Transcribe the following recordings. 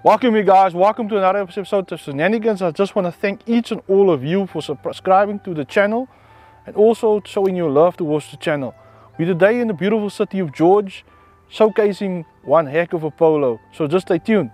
Welcome you guys, welcome to another episode of Shenanigans. I just want to thank each and all of you for subscribing to the channel and also showing your love towards the channel. We're today in the beautiful city of George, showcasing one heck of a polo, so just stay tuned.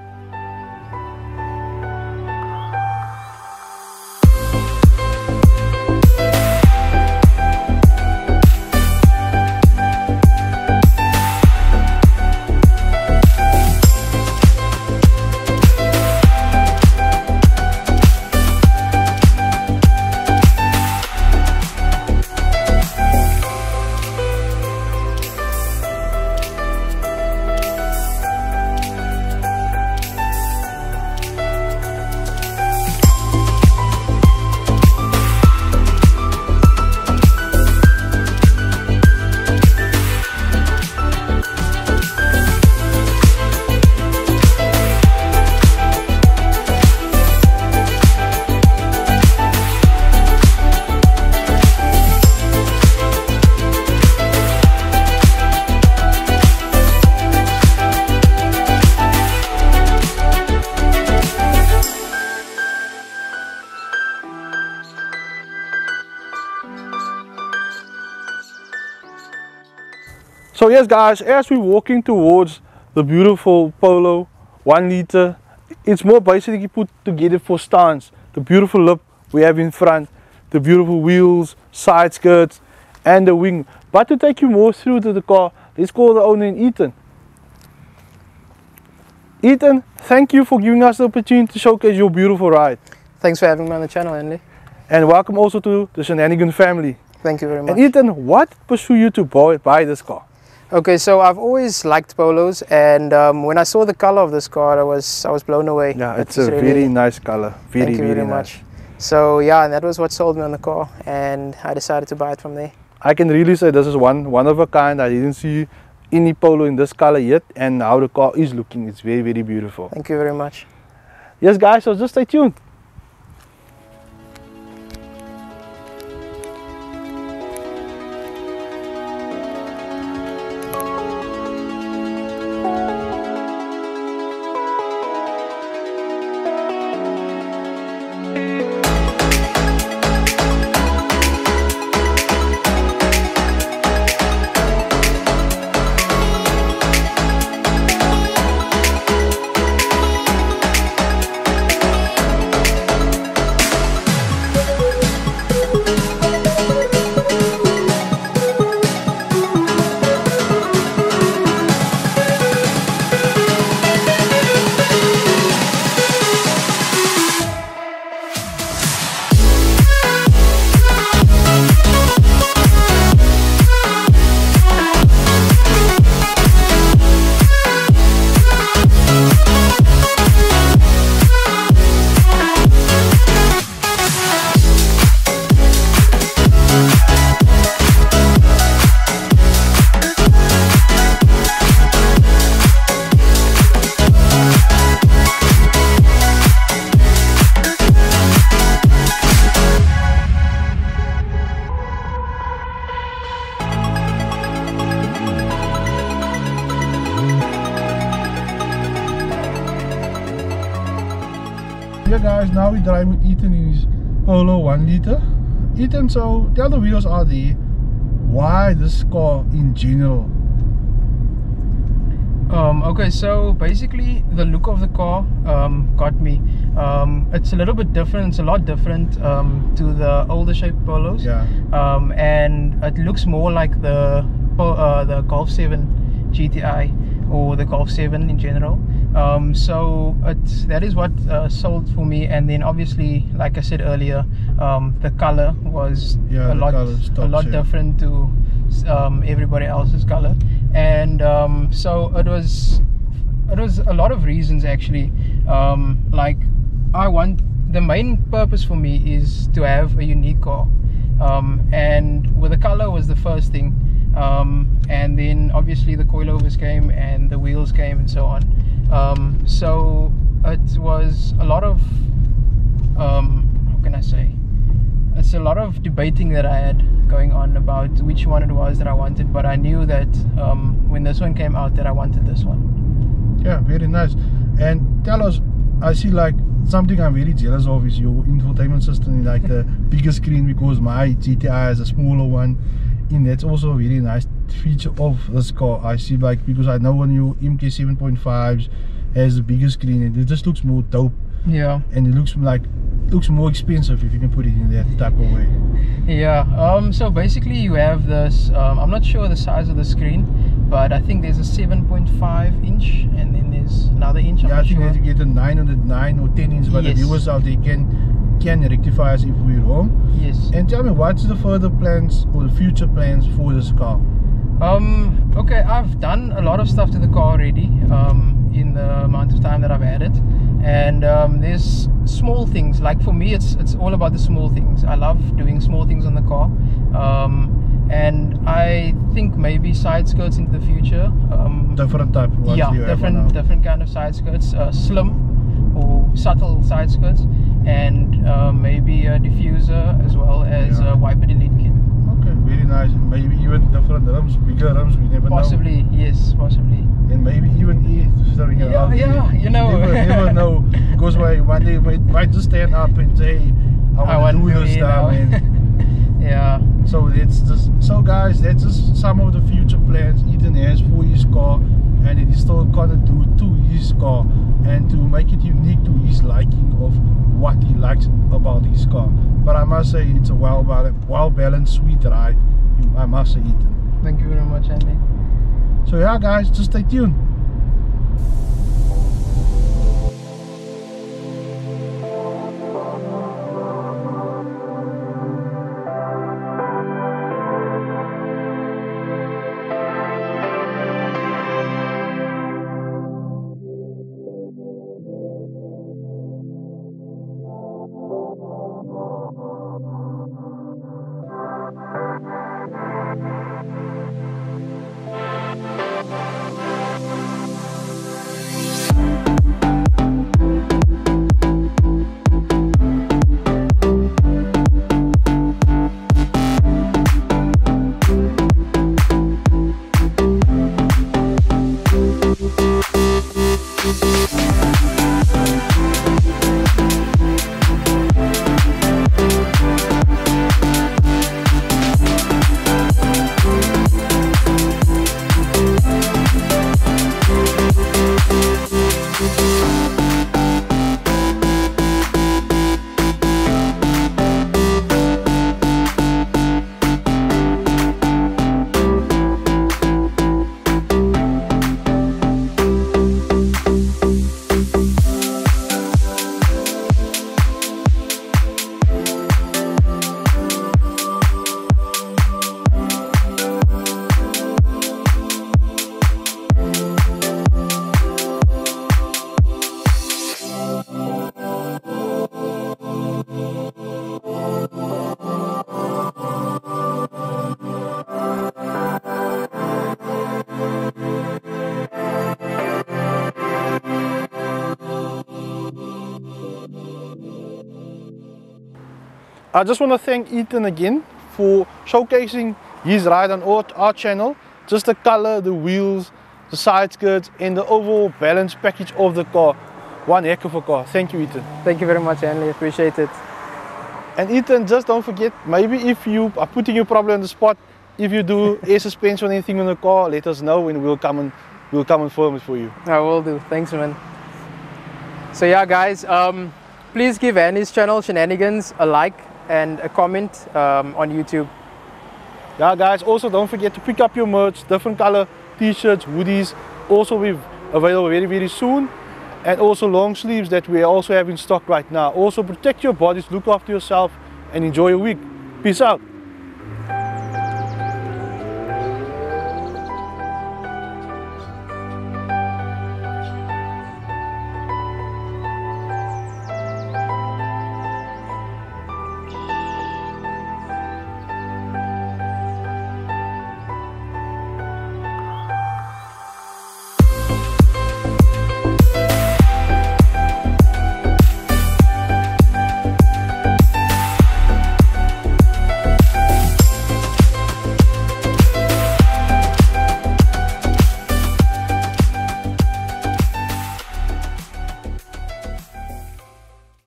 So yes guys, as we're walking towards the beautiful Polo 1 liter, it's more basically put together for stance. The beautiful lip we have in front, the beautiful wheels, side skirts and the wing. But to take you more through to the car, let's call the owner in Ethan. Ethan, thank you for giving us the opportunity to showcase your beautiful ride. Thanks for having me on the channel, Andy. And welcome also to the Shenanigans family. Thank you very much. And Ethan, what pursued you to buy this car? Okay, so I've always liked polos, and when I saw the color of this car, I was blown away. Yeah, it's a very nice color. Thank you very much. So yeah, and that was what sold me on the car, and I decided to buy it from there. I can really say this is one of a kind. I didn't see any Polo in this color yet, and how the car is looking, it's very, very beautiful. Thank you very much. Yes guys, so just stay tuned. Yeah guys, now we drive with Ethan in his Polo 1 liter. Ethan, so the other videos are there. Why this car in general? Okay, so basically the look of the car got me. It's a little bit different, it's a lot different to the older shape Polos. Yeah. And it looks more like the Golf 7 GTI or the Golf 7 in general. So that is what sold for me, and then obviously, like I said earlier, the color was a lot different to everybody else's color, and so it was a lot of reasons actually. Like the main purpose for me is to have a unique car, and with the color was the first thing. And then obviously the coilovers came and the wheels came and so on. So it was a lot of how can I say, it's a lot of debating that I had going on about which one it was that I wanted, but I knew that when this one came out that I wanted this one. Yeah, very nice. And tell us, I see like something I'm very jealous of is your infotainment system, like the bigger screen, because my GTI has a smaller one. And that's also a very nice feature of this car. I see, like, because I know on your MK 7.5s has the bigger screen and it just looks more dope. Yeah. And it looks more expensive if you can put it in that type of way. Yeah. So basically you have this, I'm not sure the size of the screen, but I think there's a 7.5 inch and then there's another inch. I'm I not think sure. you get a 9 or 10 inch, but Yes. the viewers out there can rectify us if we're wrong. Yes. And tell me, what's the further plans or the future plans for this car? Okay, I've done a lot of stuff to the car already in the amount of time that I've had it, and there's small things. Like for me, it's all about the small things. I love doing small things on the car, and I think maybe side skirts into the future. Different type of ones Yeah, you have now. different kind of side skirts, slim or subtle side skirts, and maybe a diffuser as well as Yeah. a wiper delete kit. Okay, very nice. And maybe even different rims, bigger rims, we never Possibly, yes, possibly. know. And maybe even steering it out. Yeah, you know. Never know. Because one day we might just stand up and say, I want to do this stuff. Yeah. So that's just, so guys, that's just some of the future plans Ethan has for his car, and he's still gonna do to his car, and to make it unique to his liking of what he likes about his car. But I must say, it's a well balanced, sweet ride. I must say, Ethan. Thank you very much, Andy. So yeah, guys, just stay tuned. I just want to thank Ethan again for showcasing his ride on our channel. Just the color, the wheels, the side skirts, and the overall balance package of the car. One heck of a car. Thank you, Ethan. Thank you very much, Andy. Appreciate it. And Ethan, just don't forget, maybe if you are putting you probably on the spot, if you do air suspension or anything on the car, let us know and we'll come and film it for you. I will do. Thanks, man. So yeah, guys, please give Andy's channel Shenanigans a like and a comment on YouTube. Yeah, guys, also don't forget to pick up your merch, different color t-shirts, hoodies, also be available very, very soon. And also long sleeves that we also have in stock right now. Also protect your bodies, look after yourself, and enjoy your week. Peace out.